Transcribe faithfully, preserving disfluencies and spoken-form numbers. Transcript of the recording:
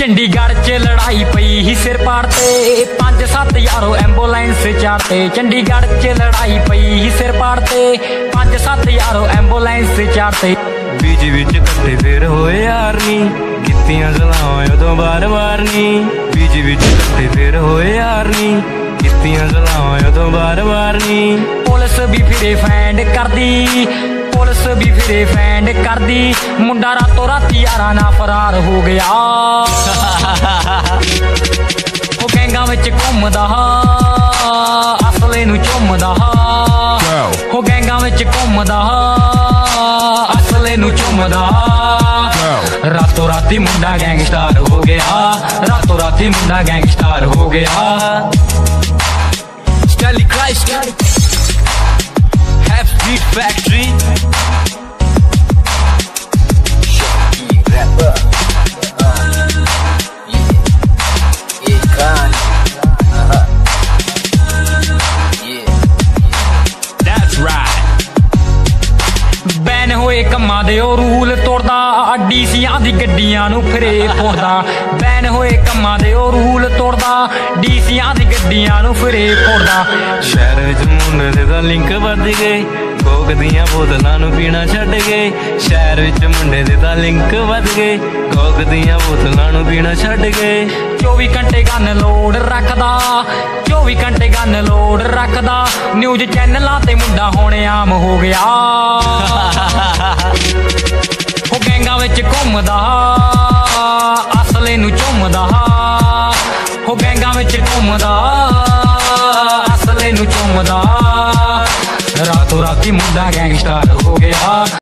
चंडीगढ़ च लड़ाई पई ही सिर पाड़ते पांच सत्त यारो एंबुलेंस चाड़ते। चंडीगढ़ च लड़ाई पई ही सिर पाड़ते पांच सत्त यारो एंबुलेंस चाड़ते। बीच बीच कट्ठे फिर होए यार नी कित्तियां सलावां उदों बार बार नी। बीच बीच कट्ठे फिर होए यार नी कित्तियां सलावां उदों बार बार नी। पुलिस भी फिरे फैंड करदी पुलिस भी फिरे फैंड करदी मुंडा रातों राती यारा ना फरार हो गया। ओ गैंगां विच घुमदा असले नूं चुमदा हो गैंगां विच घुमदा असले नूं चुमदा। रातों राती मुंडा गैंगस्टार हो गया रातों राती मुंडा गैंगस्टार हो गया। Stanley Christ Half Beat Factory Shocking rapper uh, yeah, yeah, kind uh-huh. yeah, yeah. That's right। Ban होए कम्मां दे ओ रूल तोड़दा डीसीआं दी गड्डियां नूं फिरे फोड़दा। बैन होए कम्मां दे ओ रूल तोड़दा डीसीआं दी गड्डियां नूं फिरे फोड़दा। शहर विच मुंडे दे तां लिंक वध गए कोक दियां बोतलां नूं पीना छड्ड गए। शहर विच मुंडे दे तां लिंक वध गए कोक दियां बोतलां नूं पीना छड्ड गए। चौबी घंटे गन लोड रखदा चौबी घंटे गन लोड रखदा न्यूज चैनलां ते मुंडा होणे आम हो गया। हो गैंगां विच घुमदा असले नूं चुमदा हो गैंगां विच घुमदा असले नूं चुमदा। रातों राती मुंडा गैंगस्टार हो गया।